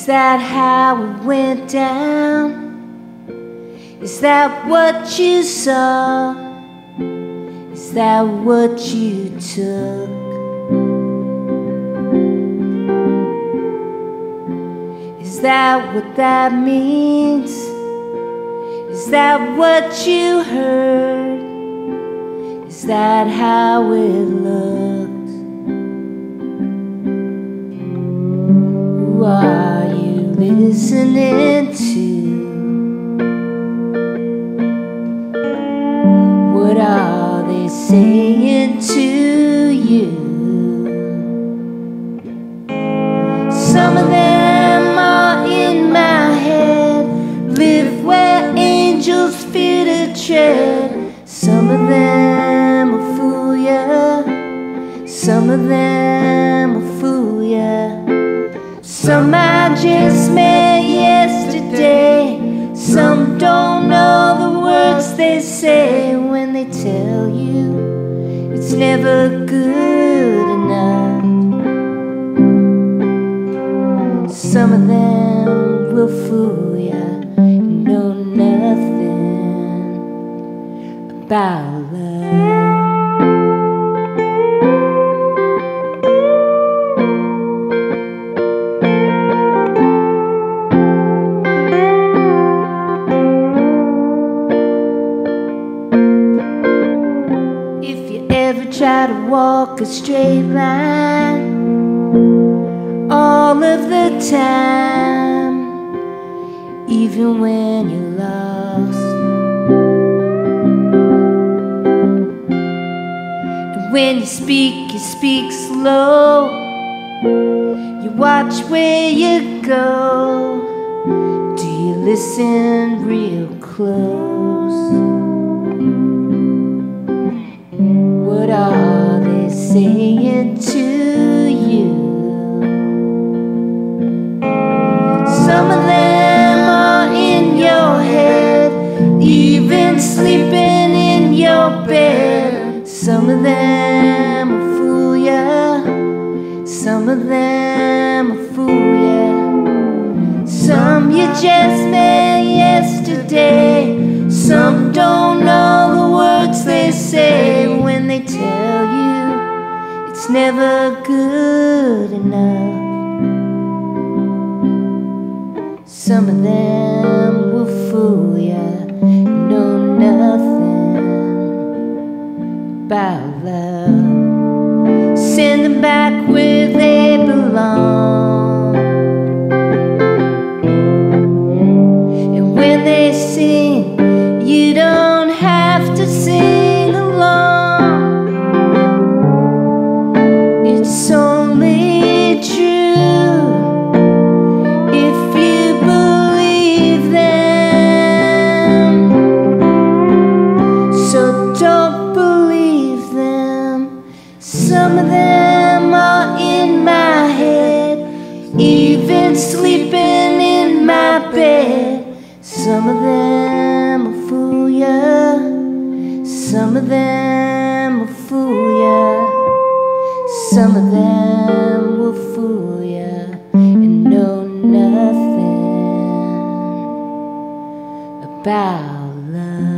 Is that how it went down? Is that what you saw? Is that what you took? Is that what that means? Is that what you heard? Is that how it looked? Who are you listening to? What are they saying to you? Some of them are in my head, live where angels fear to tread. Some of them will fool ya, some of them will fool ya. Some I just met yesterday, some don't know the words they say when they tell you it's never good enough. Some of them will fool ya, you know nothing about love. Try to walk a straight line all of the time, even when you're lost. And when you speak slow. You watch where you go. Do you listen real close? What are they saying to you? Some of them are in your head, even sleeping in your bed. Some of them will fool ya, some of them will fool ya. Some you just met yesterday, some don't know the words they say when they tell you it's never good enough. Some of them will fool ya, know nothing about love. Send them back where they belong. And when they sing, you don't have to sing along. It's only true if you believe them. So don't believe them. Some of them are in my head, even sleeping in my bed. Some of them will fool ya, some of them will fool ya. Some of them will fool ya and know nothing about love.